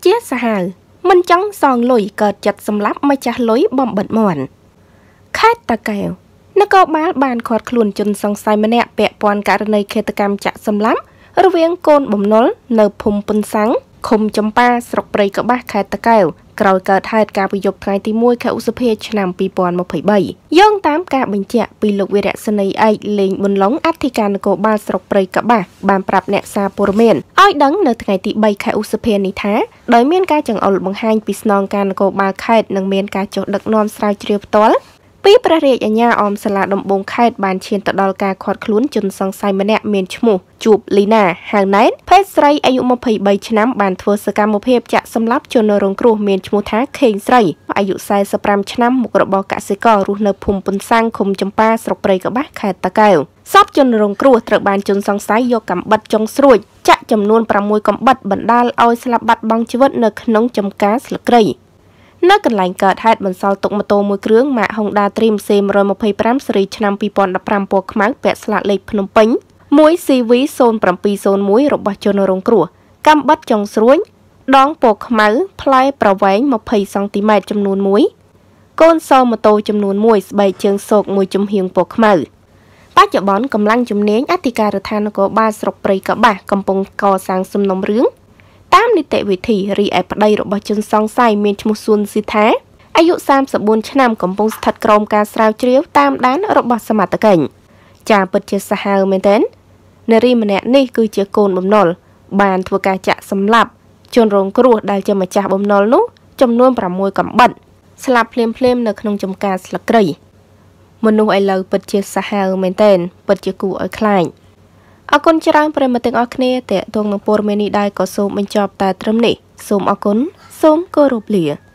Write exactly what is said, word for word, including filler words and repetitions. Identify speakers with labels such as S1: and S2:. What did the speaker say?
S1: ជាសាហាវមិនចង់សងលុយកើតចិត្តសម្លាប់ម្ចាស់លុយបំបិទមន់ខេត្តតាកែវនគរបាលបានឃាត់ខ្លួនជនសង្ស័យម្នាក់ពាក់ព័ន្ធករណីឃាតកម្មចាក់សម្លាប់រវាងកូនបំណុលនៅភូមិពុនសាំងឃុំចំប៉ាស្រុកព្រៃកបាស់ខេត្តតាកែវក្រោយកើតហេតុការវិយប់ថ្ងៃទីមួយខែឧសភាឆ្នាំពីរពាន់ម្ភៃបីយោងតាមការបញ្ជាក់ពីលោកវីរៈសេនីយ៍ឯកលេងប៊ុនឡុងអធិការនគរបាលស្រុកព្រៃកបាស់បានប្រាប់អ្នកសារព័ត៌មានឲ្យដឹងនៅថ្ងៃទីបីខែឧសភានេះថាដោយមានការចង្អុលបង្ហាញពីស្នងការនគរបាលខេត្តនិងមានការចុះដឹកនាំស្រាវជ្រាវផ្ទាល់ពីព្រះរាជអាជ្ញាអមសាលាដំបងខេត្តបានឈានទៅដល់ការឃាត់ខ្លួនជនសង្ស័យម្នាក់មានឈ្មោះជួបលីណាហៅណែតភេទស្រីអាយុម្ភៃបីឆ្នាំបានធ្វើសកម្មភាពចាក់សម្លាប់ជនរងគ្រោះមានឈ្មោះថាខេងស្រីអាយុសែសិបប្រាំឆ្នាំមុខរបរកសិកររស់នៅភូមិពុនសាំងឃុំចំប៉ាស្រុកព្រៃកបាស់ខេត្តតាកែវសពជនរងគ្រោះត្រូវបានជនសង្ស័យយកកាំបិតចុងស្រួចចាក់ចំនួនប្រាំមួយកាំបិតបណ្ដាលឲ្យស្លាប់បាត់បង់ជីវិតនៅក្នុងចំការស្លឹកគ្រៃនៅកន្លែងកើតហេតុបន្សល់ទុកម៉ូតូមួយគ្រឿងម៉ាក Honda Dream សេ មួយម្ភៃប្រាំ ស៊េរីឆ្នាំពីរពាន់ដប់ប្រាំពណ៌ខ្មៅពាក់ស្លាកលេខភ្នំពេញ មួយ ស៊ី វី ศูนย์ เจ็ด ศูนย์ មួយរបស់ជនរងគ្រោះកាំបិតចុងស្រួចដងពណ៌ខ្មៅផ្លែប្រវែងម្ភៃសង់ទីម៉ែត្រចំនួនមួយកូនសោម៉ូតូចំនួនមួយស្បែកជើងសោកមួយចំហៀងពណ៌ខ្មៅបច្ចុប្បន្នកម្លាំងជំនាញអធិការដ្ឋាននគរបាលស្រុកព្រៃកបាស់កំពុងកសាងសំណុំរឿងតាមនីតិវិធីរីឯប្តីរបស់ជនសង្ស័យមានឈ្មោះសួនស៊ីថាអាយុសាមសិបបួនឆ្នាំកំពុងស្ថិតក្រោមការស្រាវជ្រាវតាមដានរបស់សមត្ថកិច្ចចាពិតជាសាហាវមែនទែននារីម្នាក់នេះគឺជាកូនបំណុលបានធ្វើការចាក់សម្លាប់ជនរងគ្រោះដែលជាម្ចាស់បំណុលនោះចំនួនប្រាំមួយកាំបិតស្លាប់ភ្លាមៗនៅក្នុងចំការស្លឹកគ្រៃមនុស្សឥឡូវពិតជាសាហាវមែនទែនពិតជាគួរឲ្យខ្លាចអរគុណច្រើនប្រិយមិត្តទាំងអស់គ្នាតេតងនឹងព័ត៌មាននេះដែរក៏សូមបញ្ចប់តែត្រឹមនេះសូមអរគុណសូមគោរពលា